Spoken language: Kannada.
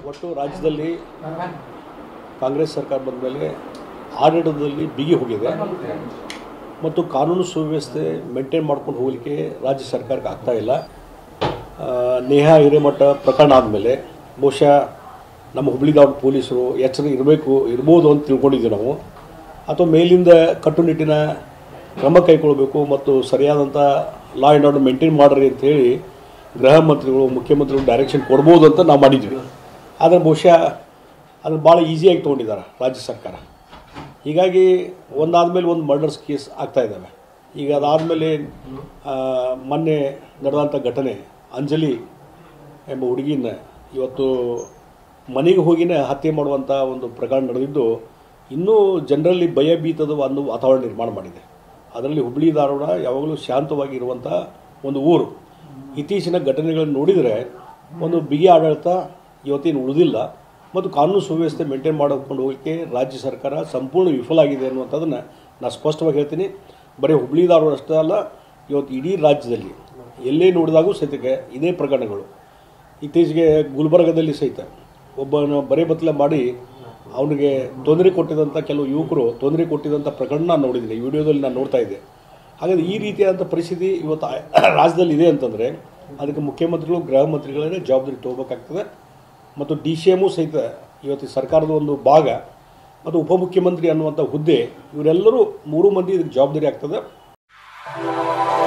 ಒಟ್ಟು ರಾಜ್ಯದಲ್ಲಿ ಕಾಂಗ್ರೆಸ್ ಸರ್ಕಾರ ಬಂದ ಮೇಲೆ ಆಡಳಿತದಲ್ಲಿ ಬಿಗಿ ಹೋಗಿದೆ ಮತ್ತು ಕಾನೂನು ಸುವ್ಯವಸ್ಥೆ ಮೇಂಟೈನ್ ಮಾಡ್ಕೊಂಡು ಹೋಗಲಿಕ್ಕೆ ರಾಜ್ಯ ಸರ್ಕಾರಕ್ಕೆ ಆಗ್ತಾ ಇಲ್ಲ. ನೇಹಾ ಹಿರೇಮಠ ಪ್ರಕರಣ ಆದಮೇಲೆ ಬಹುಶಃ ನಮ್ಮ ಹುಬ್ಬಳ್ಳಿದವ್ರ ಪೊಲೀಸರು ಎಚ್ಚರ ಇರ್ಬೋದು ಅಂತ ತಿಳ್ಕೊಂಡಿದ್ದೀವಿ ನಾವು. ಅಥವಾ ಮೇಲಿಂದ ಕಟ್ಟುನಿಟ್ಟಿನ ಕ್ರಮ ಕೈಗೊಳ್ಳಬೇಕು ಮತ್ತು ಸರಿಯಾದಂಥ ಲಾ ಆ್ಯಂಡ್ ಆರ್ಡರ್ ಮೇಂಟೈನ್ ಮಾಡಿರಿ ಅಂಥೇಳಿ ಗೃಹ ಮಂತ್ರಿಗಳು ಮುಖ್ಯಮಂತ್ರಿಗಳು ಡೈರೆಕ್ಷನ್ ಕೊಡ್ಬೋದು ಅಂತ ನಾವು ಮಾಡಿದ್ವಿ. ಆದರೆ ಬಹುಶಃ ಅದನ್ನು ಭಾಳ ಈಸಿಯಾಗಿ ತೊಗೊಂಡಿದ್ದಾರೆ ರಾಜ್ಯ ಸರ್ಕಾರ. ಹೀಗಾಗಿ ಒಂದಾದಮೇಲೆ ಒಂದು ಮರ್ಡರ್ಸ್ ಕೇಸ್ ಆಗ್ತಾಯಿದ್ದಾವೆ. ಈಗ ಅದಾದಮೇಲೆ ಮೊನ್ನೆ ನಡೆದಂಥ ಘಟನೆ ಅಂಜಲಿ ಎಂಬ ಹುಡುಗಿನ ಇವತ್ತು ಮನೆಗೆ ಹೋಗಿನೇ ಹತ್ಯೆ ಮಾಡುವಂಥ ಒಂದು ಪ್ರಕರಣ ನಡೆದಿದ್ದು ಇನ್ನೂ ಜನರಲ್ಲಿ ಭಯಭೀತದ ಒಂದು ವಾತಾವರಣ ನಿರ್ಮಾಣ ಮಾಡಿದೆ. ಅದರಲ್ಲಿ ಹುಬ್ಬಳ್ಳಿ ಧಾರವಾಡ ಯಾವಾಗಲೂ ಶಾಂತವಾಗಿ ಇರುವಂಥ ಒಂದು ಊರು. ಇತ್ತೀಚಿನ ಘಟನೆಗಳನ್ನು ನೋಡಿದರೆ ಒಂದು ಬಿಗಿ ಆಡಳಿತ ಇವತ್ತೇನು ಉಳಿದಿಲ್ಲ ಮತ್ತು ಕಾನೂನು ಸುವ್ಯವಸ್ಥೆ ಮೇಂಟೈನ್ ಮಾಡಿಕೊಂಡು ಹೋಗಲಿಕ್ಕೆ ರಾಜ್ಯ ಸರ್ಕಾರ ಸಂಪೂರ್ಣ ವಿಫಲ ಆಗಿದೆ ಅನ್ನುವಂಥದ್ದನ್ನು ನಾನು ಸ್ಪಷ್ಟವಾಗಿ ಹೇಳ್ತೀನಿ. ಬರೀ ಹುಬ್ಬಳ್ಳಿ ಧಾರವಾಡ ಅಷ್ಟೇ ಅಲ್ಲ, ಇವತ್ತು ಇಡೀ ರಾಜ್ಯದಲ್ಲಿ ಎಲ್ಲೇ ನೋಡಿದಾಗೂ ಸಹಿತ ಇದೇ ಪ್ರಕರಣಗಳು. ಇತ್ತೀಚೆಗೆ ಗುಲ್ಬರ್ಗದಲ್ಲಿ ಸಹಿತ ಒಬ್ಬನ ಬರೇ ಬತ್ತಲೆ ಮಾಡಿ ಅವನಿಗೆ ತೊಂದರೆ ಕೊಟ್ಟಿದ್ದಂಥ ಕೆಲವು ಯುವಕರು ತೊಂದರೆ ಕೊಟ್ಟಿದ್ದಂಥ ಪ್ರಕರಣ ನಾನು ನೋಡಿದ್ದೀನಿ, ಈ ವಿಡಿಯೋದಲ್ಲಿ ನಾನು ನೋಡ್ತಾ ಇದ್ದೆ. ಹಾಗಾದರೆ ಈ ರೀತಿಯಾದಂಥ ಪರಿಸ್ಥಿತಿ ಇವತ್ತು ರಾಜ್ಯದಲ್ಲಿ ಇದೆ ಅಂತಂದರೆ ಅದಕ್ಕೆ ಮುಖ್ಯಮಂತ್ರಿಗಳು ಗೃಹ ಮಂತ್ರಿಗಳೇ ಜವಾಬ್ದಾರಿ ತಗೋಬೇಕಾಗ್ತದೆ. ಮತ್ತು DCMೂ ಸಹಿತ ಇವತ್ತು ಸರ್ಕಾರದ ಒಂದು ಭಾಗ ಮತ್ತು ಉಪಮುಖ್ಯಮಂತ್ರಿ ಅನ್ನುವಂಥ ಹುದ್ದೆ ಇವರೆಲ್ಲರೂ 3 ಮಂದಿ ಇದಕ್ಕೆ ಜವಾಬ್ದಾರಿ ಆಗ್ತದೆ.